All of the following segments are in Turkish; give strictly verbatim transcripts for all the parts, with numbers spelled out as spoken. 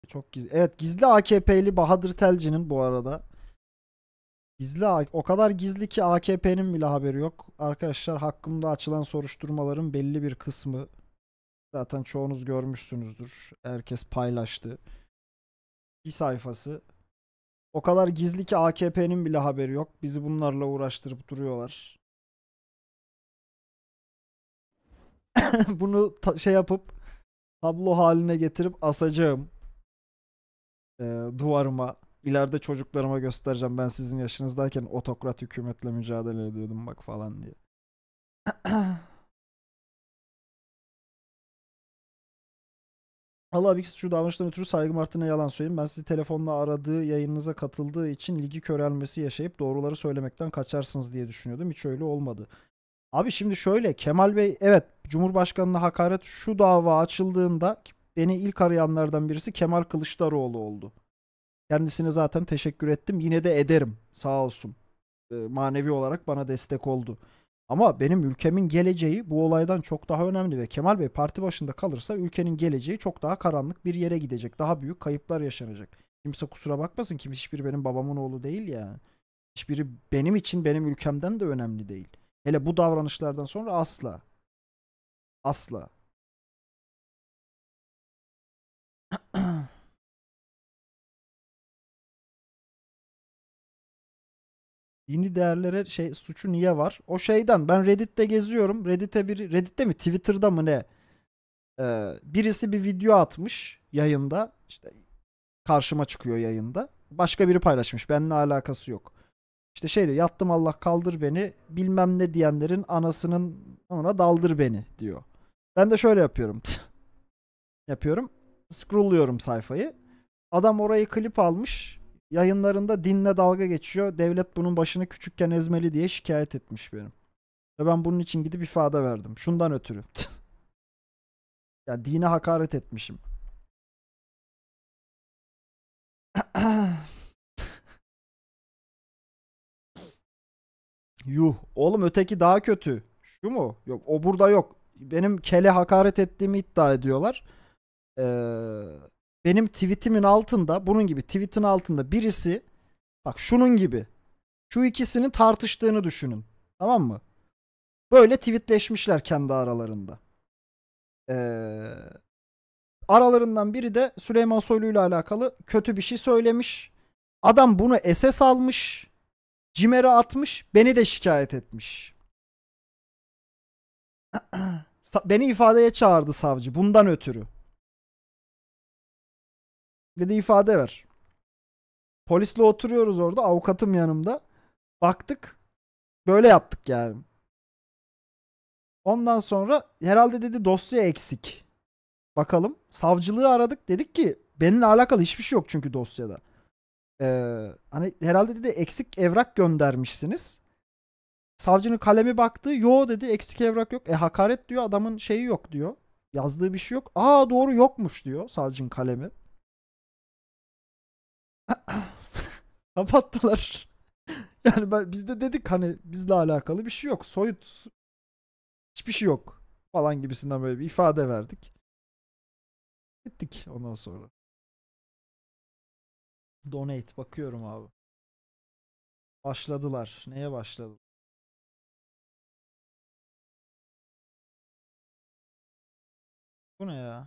Çok gizli. Evet, gizli A K P'li Bahadır Telci'nin bu arada. Gizli A- o kadar gizli ki A K P'nin bile haberi yok. Arkadaşlar, hakkımda açılan soruşturmaların belli bir kısmı zaten çoğunuz görmüşsünüzdür. Herkes paylaştı. Bir sayfası. O kadar gizli ki A K P'nin bile haberi yok. Bizi bunlarla uğraştırıp duruyorlar. Bunu ta- şey yapıp tablo haline getirip asacağım e, duvarıma. İleride çocuklarıma göstereceğim. Ben sizin yaşınızdayken otokrat hükümetle mücadele ediyordum bak falan diye. Allah abi, şu davranıştan ötürü saygım arttığına yalan söyleyeyim. Ben sizi telefonla aradığı, yayınınıza katıldığı için ligi körelmesi yaşayıp doğruları söylemekten kaçarsınız diye düşünüyordum. Hiç öyle olmadı. Abi şimdi şöyle, Kemal Bey, evet, Cumhurbaşkanı'na hakaret şu dava açıldığında beni ilk arayanlardan birisi Kemal Kılıçdaroğlu oldu. Kendisine zaten teşekkür ettim. Yine de ederim. Sağ olsun. E, manevi olarak bana destek oldu. Ama benim ülkemin geleceği bu olaydan çok daha önemli ve Kemal Bey parti başında kalırsa ülkenin geleceği çok daha karanlık bir yere gidecek. Daha büyük kayıplar yaşanacak. Kimse kusura bakmasın. Kimse, hiçbiri benim babamın oğlu değil yani. Hiçbiri benim için benim ülkemden de önemli değil. Hele bu davranışlardan sonra asla. Asla. Dini değerlere şey suçu niye var? O şeyden, ben Reddit'te geziyorum. Reddit'te bir Reddit'te mi Twitter'da mı ne? Ee, birisi bir video atmış yayında. İşte karşıma çıkıyor yayında. Başka biri paylaşmış. Benimle alakası yok. İşte şey diyor, yattım Allah kaldır beni, bilmem ne diyenlerin anasının ona daldır beni diyor. Ben de şöyle yapıyorum. yapıyorum. Scrollluyorum sayfayı. Adam orayı klip almış. Yayınlarında dinle dalga geçiyor. Devlet bunun başını küçükken ezmeli diye şikayet etmiş benim. Ve ben bunun için gidip ifade verdim. Şundan ötürü. Ya dine hakaret etmişim. Yuh. Oğlum, öteki daha kötü. Şu mu? Yok, o burada yok. Benim kele hakaret ettiğimi iddia ediyorlar. Ee, benim tweetimin altında, bunun gibi tweetin altında birisi, bak şunun gibi, şu ikisinin tartıştığını düşünün. Tamam mı? Böyle tweetleşmişler kendi aralarında. Ee, aralarından biri de Süleyman Soylu ile alakalı kötü bir şey söylemiş. Adam bunu S S almış. Cimer'e atmış. Beni de şikayet etmiş. Beni ifadeye çağırdı savcı. Bundan ötürü. Dedi ifade ver. Polisle oturuyoruz orada. Avukatım yanımda. Baktık. Böyle yaptık yani. Ondan sonra herhalde dedi dosya eksik. Bakalım. Savcılığı aradık. Dedik ki benimle alakalı hiçbir şey yok çünkü dosyada. Ee, hani herhalde dedi eksik evrak göndermişsiniz. Savcının kalemi baktı. Yo dedi, eksik evrak yok. E hakaret diyor, adamın şeyi yok diyor. Yazdığı bir şey yok. Aa doğru, yokmuş diyor savcının kalemi. Kapattılar. Yani ben, biz de dedik hani bizle alakalı bir şey yok. Soyut hiçbir şey yok falan gibisinden böyle bir ifade verdik. Gittik ondan sonra. Donate bakıyorum abi. Başladılar. Neye başladı? Bu ne ya?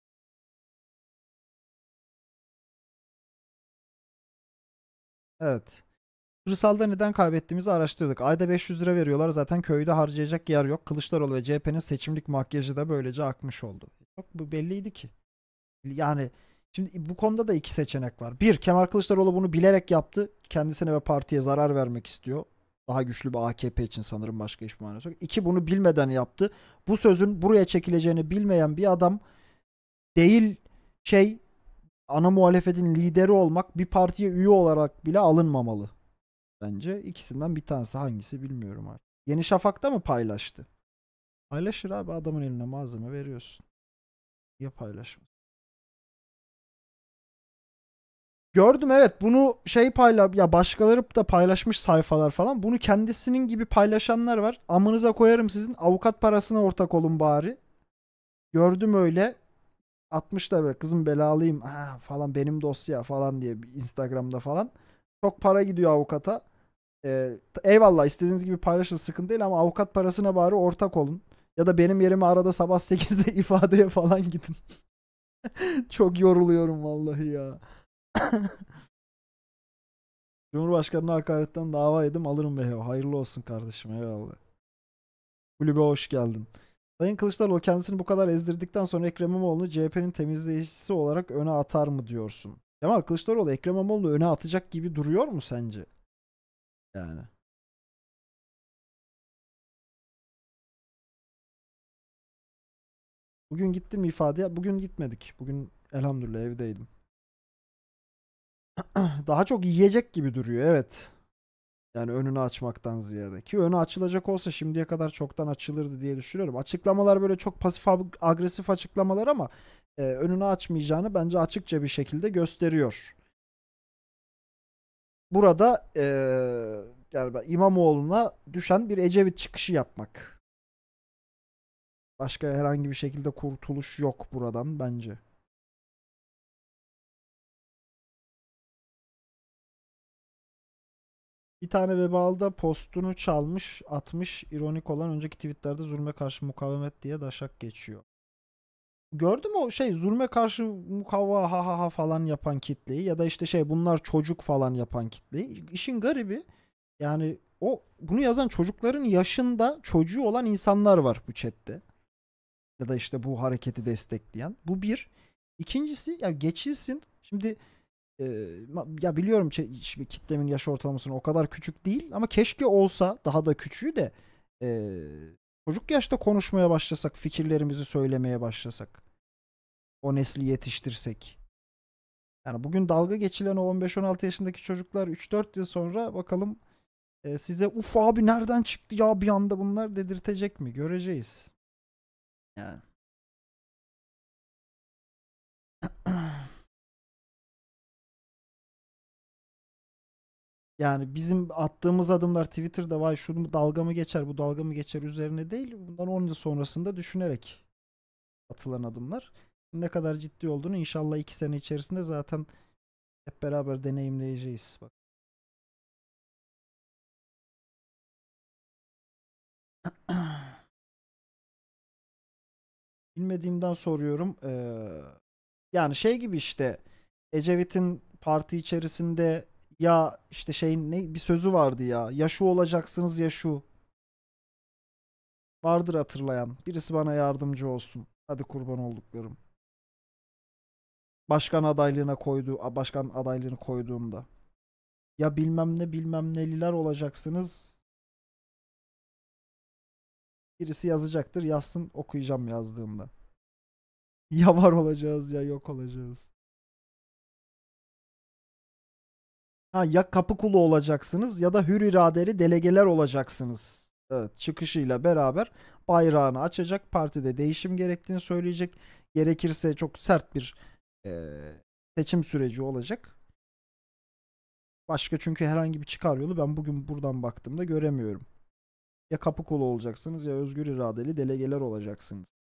Evet. Kırsalda neden kaybettiğimizi araştırdık. Ayda beş yüz lira veriyorlar. Zaten köyde harcayacak yer yok. Kılıçdaroğlu ve C H P'nin seçimlik makyajı da böylece akmış oldu. Çok bu belliydi ki. Yani şimdi bu konuda da iki seçenek var. Bir, Kemal Kılıçdaroğlu bunu bilerek yaptı. Kendisine ve partiye zarar vermek istiyor. Daha güçlü bir A K P için sanırım, başka hiçbir manası yok. İki, bunu bilmeden yaptı. Bu sözün buraya çekileceğini bilmeyen bir adam değil, şey, ana muhalefetin lideri olmak, bir partiye üye olarak bile alınmamalı. Bence ikisinden bir tanesi, hangisi bilmiyorum artık. Yeni Şafak'ta mı paylaştı? Paylaşır abi, adamın eline malzeme veriyorsun. Niye paylaşma? Gördüm, evet, bunu şey payla ya, başkaları da paylaşmış sayfalar falan. Bunu kendisinin gibi paylaşanlar var. Amınıza koyarım sizin, avukat parasına ortak olun bari. Gördüm öyle. Atmış da böyle kızım belalıyım ha, falan benim dosya falan diye Instagram'da falan. Çok para gidiyor avukata. Ee, eyvallah istediğiniz gibi paylaşın sıkıntı değil ama avukat parasına bari ortak olun. Ya da benim yerime arada sabah sekizde ifadeye falan gidin. Çok yoruluyorum vallahi ya. Cumhurbaşkanına hakaretten dava yedim alırım be. Hayırlı olsun kardeşim eyvallah. Kulübe hoş geldin. Sayın Kılıçdaroğlu kendisini bu kadar ezdirdikten sonra Ekrem İmamoğlu'nu C H P'nin temizleyicisi olarak öne atar mı diyorsun? Kemal Kılıçdaroğlu Ekrem İmamoğlu'nu öne atacak gibi duruyor mu sence? Yani. Bugün gittim ifadeye. Bugün gitmedik. Bugün elhamdülillah evdeydim. Daha çok yiyecek gibi duruyor evet. Yani önünü açmaktan ziyade. Ki önü açılacak olsa şimdiye kadar çoktan açılırdı diye düşünüyorum. Açıklamalar böyle çok pasif agresif açıklamalar ama e, önünü açmayacağını bence açıkça bir şekilde gösteriyor. Burada e, yani İmamoğlu'na düşen bir Ecevit çıkışı yapmak. Başka herhangi bir şekilde kurtuluş yok buradan bence. Bir tane vebalda postunu çalmış, atmış. İronik olan önceki tweetlerde zulme karşı mukavemet diye daşak geçiyor. Gördün mü o şey zulme karşı mukavva ha ha ha falan yapan kitleyi ya da işte şey bunlar çocuk falan yapan kitleyi. İşin garibi yani o bunu yazan çocukların yaşında çocuğu olan insanlar var bu chatte. Ya da işte bu hareketi destekleyen. Bu bir. İkincisi ya geçilsin. Şimdi e, ya biliyorum şimdi kitlemin yaş ortalamasının o kadar küçük değil ama keşke olsa daha da küçüğü de e, çocuk yaşta konuşmaya başlasak, fikirlerimizi söylemeye başlasak. O nesli yetiştirsek. Yani bugün dalga geçilen o on beş on altı yaşındaki çocuklar üç dört yıl sonra bakalım e, size uf abi nereden çıktı ya bir anda bunlar dedirtecek mi? Göreceğiz. Yani. Yani bizim attığımız adımlar Twitter'da vay şunu dalga mı geçer bu dalga mı geçer üzerine değil. Bundan on yıl sonrasında düşünerek atılan adımlar. Ne kadar ciddi olduğunu inşallah iki sene içerisinde zaten hep beraber deneyimleyeceğiz. Bak. Bilmediğimden soruyorum. Ee, yani şey gibi işte Ecevit'in parti içerisinde ya işte şeyin ne bir sözü vardı ya. Ya şu olacaksınız ya şu. Vardır hatırlayan. Birisi bana yardımcı olsun. Hadi kurban olduklarım. Başkan adaylığına koydu, başkan adaylığını koyduğumda. Ya bilmem ne bilmem neliler olacaksınız. Birisi yazacaktır. Yazsın okuyacağım yazdığında. Ya var olacağız ya yok olacağız. Ha ya kapı kulu olacaksınız ya da hür iradeli delegeler olacaksınız. Evet, çıkışıyla beraber bayrağını açacak, partide değişim gerektiğini söyleyecek. Gerekirse çok sert bir eee, seçim süreci olacak. Başka çünkü herhangi bir çıkar yolu ben bugün buradan baktığımda göremiyorum. Ya kapı kulu olacaksınız ya özgür iradeli delegeler olacaksınız.